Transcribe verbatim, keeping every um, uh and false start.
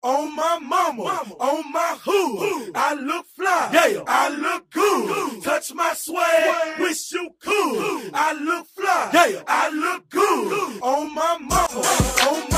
On my mama, mama. On my hood, hood. I look fly, yeah. I look good. good. Touch my swag, wish you could. I look fly, yeah. I look good. good. On my mama, on